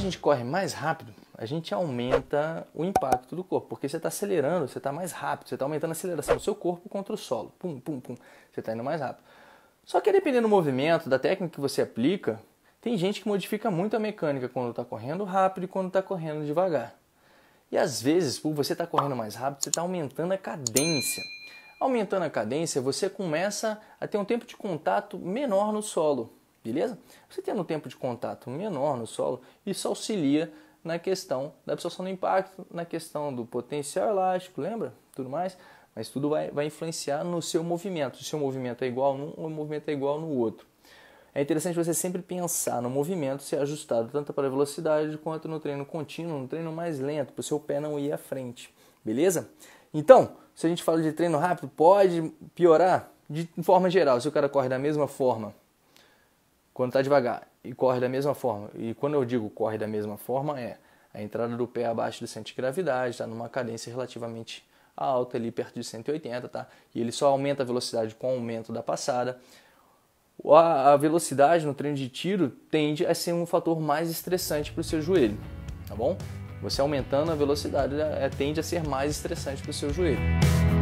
a gente corre mais rápido, a gente aumenta o impacto do corpo, porque você está acelerando, você está mais rápido, você está aumentando a aceleração do seu corpo contra o solo. Pum, pum, pum. Você está indo mais rápido. Só que dependendo do movimento, da técnica que você aplica, tem gente que modifica muito a mecânica quando está correndo rápido e quando está correndo devagar. E às vezes, por você estar correndo mais rápido, você está aumentando a cadência. Aumentando a cadência, você começa a ter um tempo de contato menor no solo, beleza? Você tendo um tempo de contato menor no solo, isso auxilia na questão da absorção do impacto, na questão do potencial elástico, lembra? Tudo mais. Mas tudo vai influenciar no seu movimento. Se o seu movimento é igual num, o movimento é igual no outro. É interessante você sempre pensar no movimento ser ajustado tanto para a velocidade quanto no treino contínuo, no treino mais lento, para o seu pé não ir à frente. Beleza? Então, se a gente fala de treino rápido, pode piorar de forma geral. Se o cara corre da mesma forma quando está devagar e corre da mesma forma, e quando eu digo corre da mesma forma, é a entrada do pé abaixo do centro de gravidade, está numa cadência relativamente alta, ali perto de 180, tá? E ele só aumenta a velocidade com o aumento da passada. A velocidade no treino de tiro tende a ser um fator mais estressante para o seu joelho, tá bom? Você aumentando a velocidade tende a ser mais estressante para o seu joelho.